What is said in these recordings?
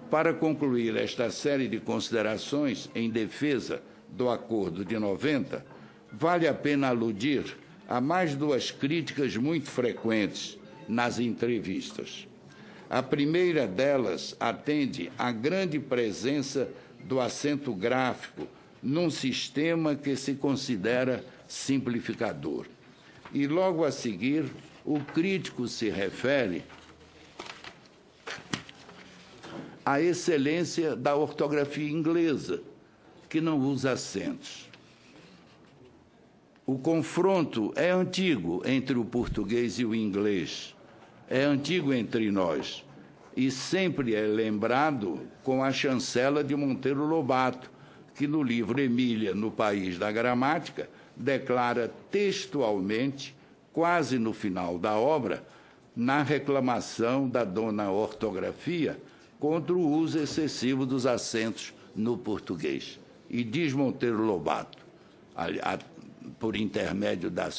Para concluir esta série de considerações em defesa do Acordo de 90, vale a pena aludir a mais duas críticas muito frequentes nas entrevistas. A primeira delas atende à grande presença do acento gráfico num sistema que se considera simplificador. E, logo a seguir, o crítico se refere à excelência da ortografia inglesa, que não usa acentos. O confronto é antigo entre o português e o inglês, é antigo entre nós, e sempre é lembrado com a chancela de Monteiro Lobato, que no livro Emília, no País da Gramática, declara textualmente, quase no final da obra, na reclamação da dona ortografia contra o uso excessivo dos acentos no português. E diz Monteiro Lobato, por intermédio da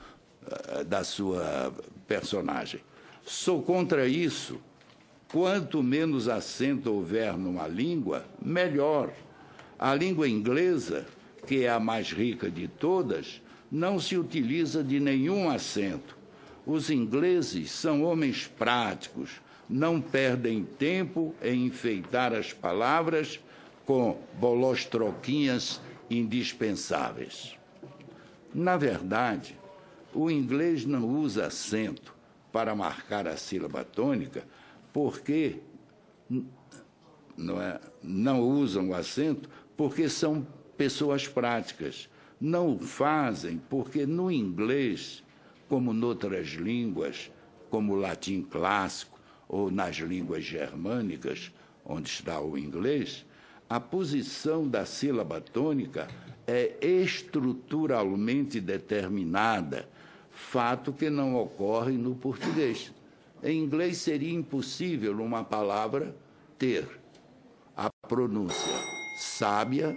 sua personagem: sou contra isso. Quanto menos acento houver numa língua, melhor. A língua inglesa, que é a mais rica de todas, não se utiliza de nenhum acento. Os ingleses são homens práticos, não perdem tempo em enfeitar as palavras com bolostroquinhas indispensáveis. Na verdade, o inglês não usa acento para marcar a sílaba tônica porque não usam o acento porque são pessoas práticas. Não o fazem porque no inglês, como noutras línguas, como o latim clássico ou nas línguas germânicas, onde está o inglês, a posição da sílaba tônica é estruturalmente determinada, fato que não ocorre no português. Em inglês seria impossível uma palavra ter a pronúncia sábia,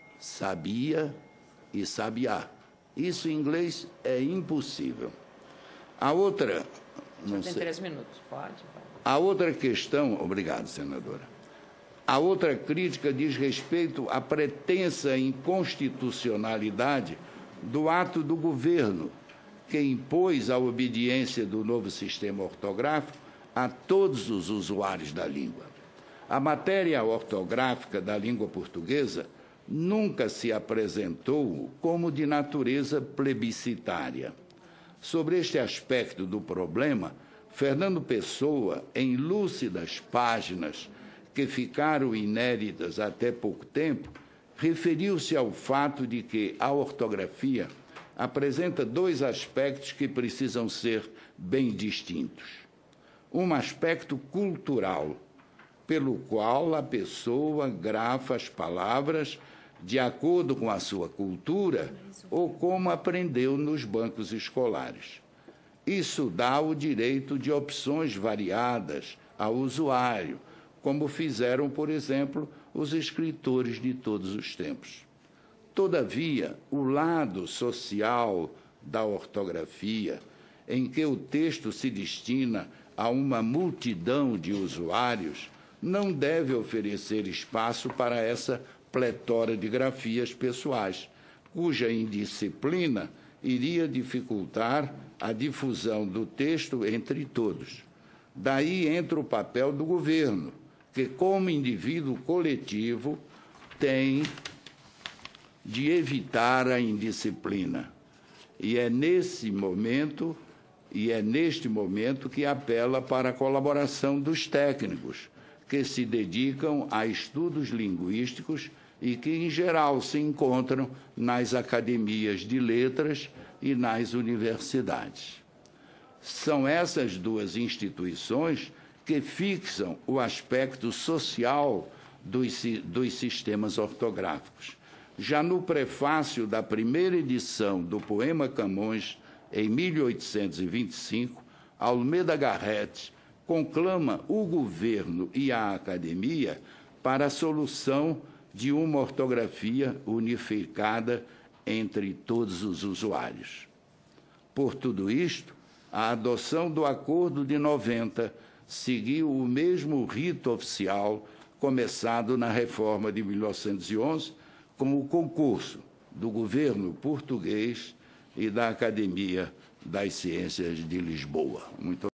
sabia e sabiá. Isso em inglês é impossível. A outra... Tem 3 minutos, pode. A outra questão... Obrigado, senadora. A outra crítica diz respeito à pretensa inconstitucionalidade do ato do governo, que impôs a obediência do novo sistema ortográfico a todos os usuários da língua. A matéria ortográfica da língua portuguesa nunca se apresentou como de natureza plebiscitária. Sobre este aspecto do problema, Fernando Pessoa, em lúcidas páginas que ficaram inéditas até pouco tempo, referiu-se ao fato de que a ortografia apresenta 2 aspectos que precisam ser bem distintos. Um aspecto cultural, pelo qual a pessoa grafa as palavras de acordo com a sua cultura ou como aprendeu nos bancos escolares. Isso dá o direito de opções variadas ao usuário, como fizeram, por exemplo, os escritores de todos os tempos. Todavia, o lado social da ortografia, em que o texto se destina a uma multidão de usuários, não deve oferecer espaço para essa pletora de grafias pessoais, cuja indisciplina iria dificultar a difusão do texto entre todos. Daí entra o papel do governo, que, como indivíduo coletivo, tem de evitar a indisciplina. E é neste momento que apela para a colaboração dos técnicos, que se dedicam a estudos linguísticos e que, em geral, se encontram nas academias de letras e nas universidades. São essas 2 instituições que fixam o aspecto social dos sistemas ortográficos. Já no prefácio da primeira edição do Poema Camões, em 1825, Almeda Garrett conclama o governo e a academia para a solução de uma ortografia unificada entre todos os usuários. Por tudo isto, a adoção do Acordo de 90 seguiu o mesmo rito oficial começado na reforma de 1911, com o concurso do governo português e da Academia das Ciências de Lisboa. Muito